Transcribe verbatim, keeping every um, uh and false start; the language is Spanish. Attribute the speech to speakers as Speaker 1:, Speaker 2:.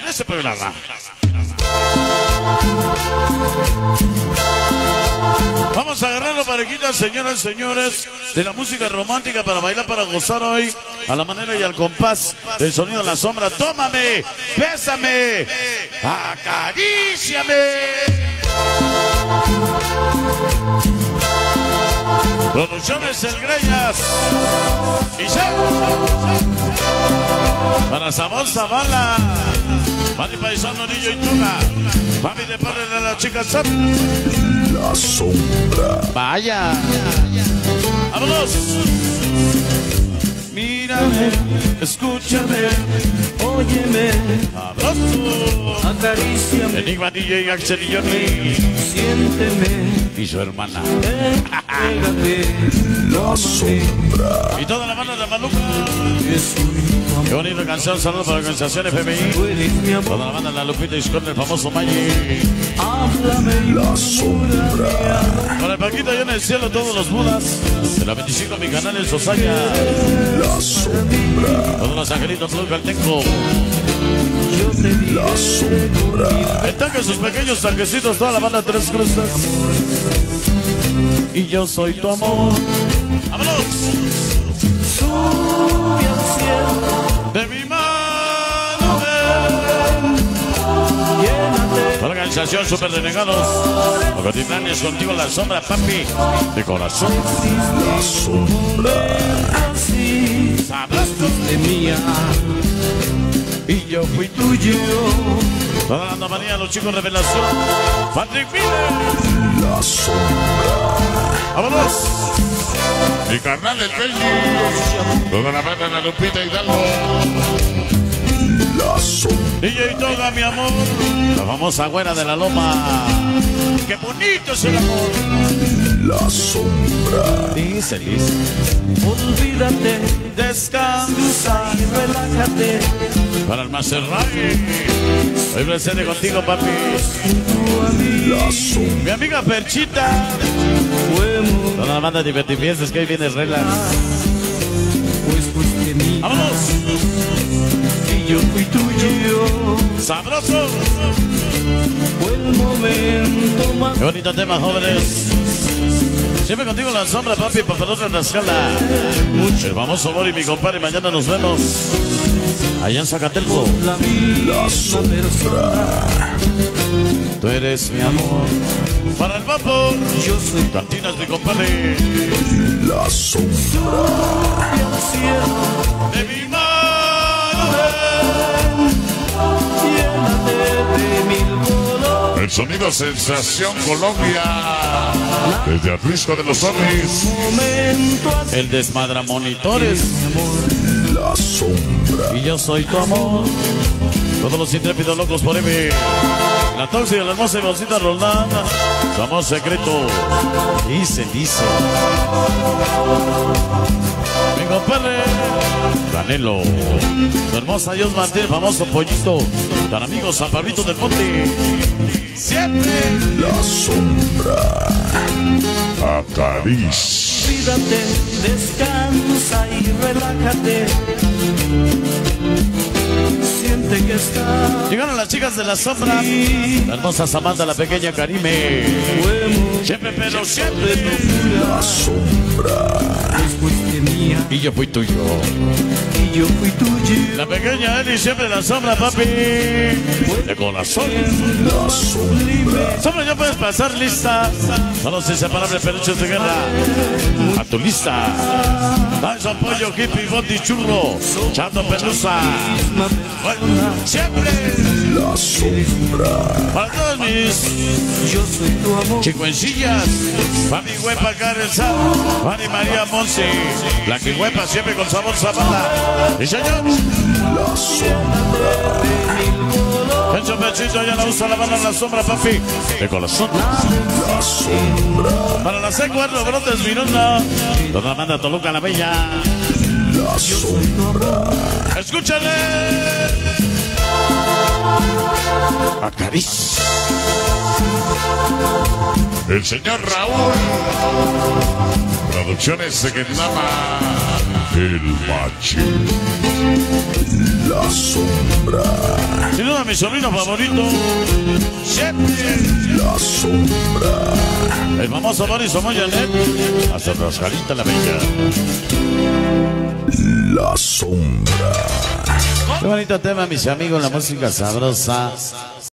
Speaker 1: este programa. Vamos a agarrarlo parejitas, señoras y señores, de la música romántica para bailar, para gozar hoy, a la manera y al compás del sonido de la sombra. Tómame, bésame, acaríciame. Producciones El Greñas y ya para Sabor Zavala, Mani Paisano, Niño y Tuna, mami de padre de la chica Sam.
Speaker 2: La sombra.
Speaker 1: Vaya. Vámonos. Mírame, escúchame,
Speaker 3: óyeme,
Speaker 1: abrazo,
Speaker 3: acaríciame,
Speaker 1: Enigma D J, Axel y Johnny,
Speaker 3: siénteme,
Speaker 1: y su hermana.
Speaker 3: entrégate,
Speaker 2: La sombra.
Speaker 1: Y toda la banda de Maluca. Qué bonita canción, saludos para la organización F M I.
Speaker 3: tú eres mi amor,
Speaker 1: Toda la banda de la Lupita y con el famoso Maggi.
Speaker 3: háblame,
Speaker 2: La sombra.
Speaker 1: Para el Paquito allá en el cielo, todos los budas. De la veinticinco, mi canal en Sosaya.
Speaker 2: La sombra.
Speaker 1: Todos los angelitos, Blue Caltenco.
Speaker 3: yo te diré,
Speaker 2: La sombra.
Speaker 1: El tanque, sus pequeños tanquecitos, toda la banda Tres Cruces. Y yo soy tu amor. ¡Vámonos!
Speaker 3: sube al cielo,
Speaker 1: De mi mano.
Speaker 3: llénate,
Speaker 1: Toda la organización Super Renegados. Ocotitlán es contigo en la sombra, papi. De corazón.
Speaker 2: La sombra.
Speaker 3: así,
Speaker 1: Sabroso.
Speaker 3: de mía,
Speaker 1: Y yo fui
Speaker 3: tuyo,
Speaker 1: toda la andamanía, los chicos Revelación. Patrick Miller.
Speaker 2: La sombra.
Speaker 1: ¡Vámonos!
Speaker 4: Mi carnal de Trendy, toda la banda de la Lupita Hidalgo,
Speaker 2: La sombra.
Speaker 1: D J Toga, mi amor. La famosa güera de la loma. ¡Qué bonito es el amor!
Speaker 2: La sombra.
Speaker 1: Dice, dice.
Speaker 3: olvídate,
Speaker 1: Descansa.
Speaker 3: y relájate,
Speaker 1: Para el Maserragui. Hoy presente contigo, papi.
Speaker 2: La sombra.
Speaker 1: Mi amiga Perchita.
Speaker 3: fuimos,
Speaker 1: Toda la banda de divertifiestas que hoy viene relax.
Speaker 3: pues fuiste mía,
Speaker 1: ¡Vámonos!
Speaker 3: y yo fui tuyo,
Speaker 1: ¡Sabroso!
Speaker 3: fue el momento más
Speaker 1: ¡Qué bonito tema, jóvenes! Siempre contigo en la sombra, papi, paparosa en la escala. El famoso Bori, mi compadre, mañana nos vemos. Allá en Zacatelco.
Speaker 3: la misma persona,
Speaker 1: Tú eres mi amor. Para el vapor.
Speaker 3: yo soy
Speaker 1: Cantinas, mi compadre.
Speaker 2: La sombra.
Speaker 3: al cielo,
Speaker 1: De mi mano.
Speaker 3: llénate de mil colores,
Speaker 4: el sonido Sensación Colombia, desde Atlisco de los Zombies,
Speaker 3: momento así,
Speaker 1: El desmadra monitores.
Speaker 2: La sombra.
Speaker 1: Y yo soy tu amor. Todos los intrépidos locos por M. La tóxica, la hermosa y bolsita Roldán. Somos secreto. Dice, dice. Mi compadre. Canelo. Tu hermosa Dios Martín, famoso pollito. Tan amigo San Pablito del Monte. Siempre.
Speaker 2: La sombra.
Speaker 4: Acaricia.
Speaker 3: olvídate, descansa y relájate, siente que está,
Speaker 1: Llegaron las chicas de la sombra. La hermosa Samantha, la pequeña Karime.
Speaker 3: fuimos,
Speaker 1: Siempre, pero siempre.
Speaker 2: La sombra.
Speaker 3: pues fuiste mía,
Speaker 1: Y yo fui tuyo.
Speaker 3: y yo fui tuyo,
Speaker 1: La pequeña Eli, siempre en la sombra, papi. De corazón.
Speaker 2: La sombra.
Speaker 1: Sombra, ya puedes pasar lista. Son los inseparables peluches de guerra. A tu lista. Danza, pollo, hippie, bondi, churro. Chato, pelusa. Bueno, siempre.
Speaker 2: La sombra.
Speaker 1: Para todos mis
Speaker 3: yo soy tu amor,
Speaker 1: chicuencillas. Mami Huepa, Karen Sá. Mani María Monsi. La que Huepa, siempre con sabor Zavala. Y señor.
Speaker 2: La sombra.
Speaker 1: Hecho pechito, ya la usa la banda en la sombra, papi. De corazón.
Speaker 2: La sombra.
Speaker 1: Para la C cuatro, brotes, Miranda. Toda la banda Toluca la Bella.
Speaker 2: La sombra.
Speaker 1: Escúchale. Acaricia.
Speaker 4: El señor Raúl, Producciones Sequendama, el Machi.
Speaker 2: La sombra.
Speaker 1: Sin duda mi sobrino favorito.
Speaker 2: La sombra.
Speaker 1: El famoso Boris Omoyanet. Hasta Rascalita la Bella.
Speaker 2: La sombra.
Speaker 1: Qué bonito tema, mis amigos, la música sabrosa.